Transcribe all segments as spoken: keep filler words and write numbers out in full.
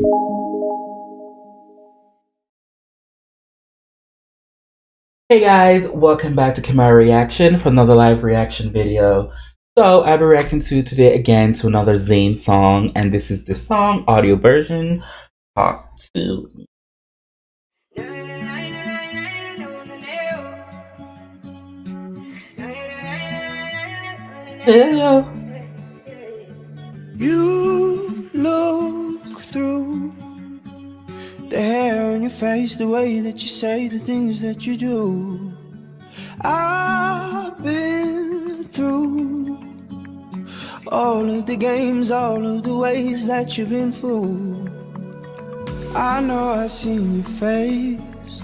Hey guys, welcome back to Kamara Reaction for another live reaction video. So I'll be reacting to today again to another Zayn song, and this is the song audio version. Talk to me. Yeah. You look through the hair on your face, the way that you say the things that you do. I've been through all of the games, all of the ways that you've been fooled. I know I've seen your face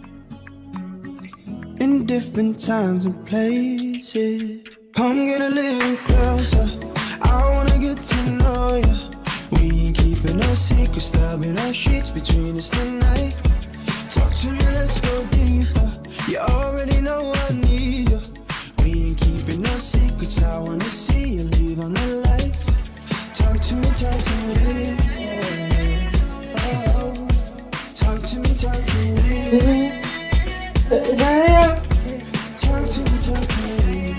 in different times and places. Come get a little closer, I wanna get to know ya. We ain't keeping no secrets, stabbing our sheets between us tonight. Talk to me, let's go deeper. You already know I need you. We ain't keeping no secrets, I wanna see you leave on the lights. Talk to me, talk to me, yeah. Oh, talk to me, talk to me. Talk to me, talk to me.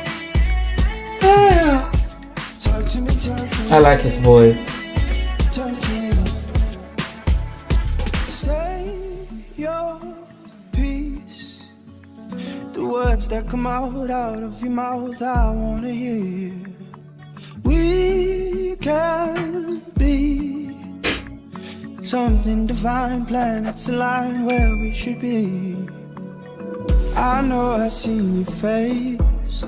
Talk to me, talk to me. I like his voice. Talk to me. Say your piece. The words that come out, out of your mouth, I wanna hear. We can be something divine, planets align where we should be. I know I've seen your face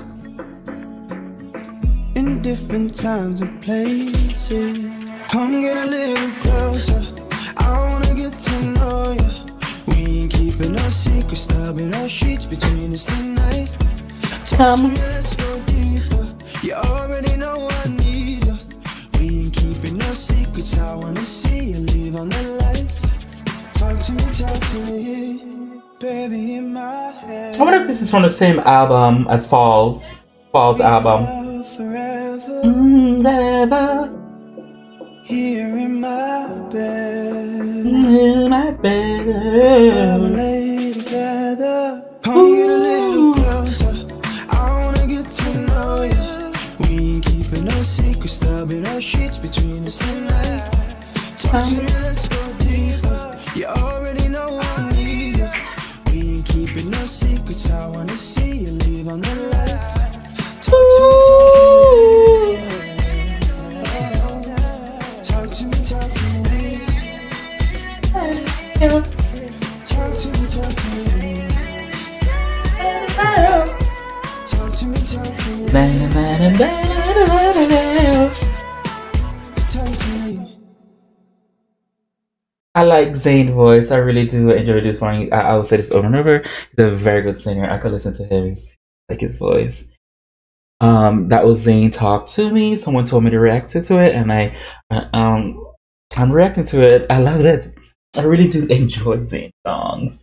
in different times and places. Come get a little closer, I wanna get to know ya. We ain't keeping no secrets, stabbing our sheets between us tonight. Talk to me, let's go deeper. You already know I need ya. We ain't keeping no secrets, I wanna see you leave on the lights. Talk to me, talk to me, baby, in my head. I wonder if this is from the same album as Falls. Falls album. Forever, Mm, never. here in my bed, In my bed. where we lay together. Come get a little closer, I wanna get to know ya. We ain't keeping no secrets, stabbing our sheets between us tonight. Talk to me, let's go deeper. You already know I need ya. We ain't keeping no secrets, I wanna see you leave on the lights. Talk to me, talk to me, yeah. Oh, talk to me, talk to me. Talk to me, talk to me. Talk to me, talk to me. Talk to me. I like Zayn's voice. I really do enjoy this one. I, I will say this over and over. He's a very good singer. I could listen to him. He's, like his voice. Um, that was Zayn Talk to Me. Someone told me to react to it, and I, uh, um, I'm reacting to it. I love it. I really do enjoy Zayn songs.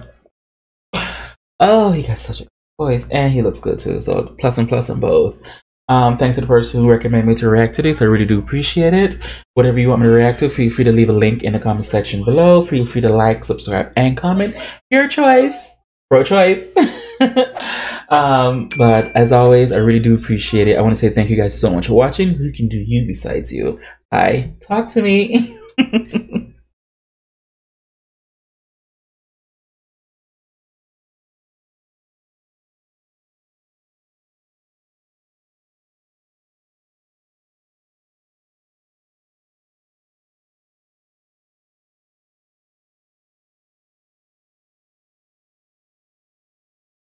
Oh, he got such a good voice, and he looks good too. So plus and plus on both. Um, thanks to the person who recommended me to react to this. I really do appreciate it. Whatever you want me to react to, feel free to leave a link in the comment section below. Feel free to like, subscribe, and comment. Your choice. Pro choice. um, but as always, I really do appreciate it. I want to say thank you guys so much for watching. Who can do you besides you? Hi. Talk to me.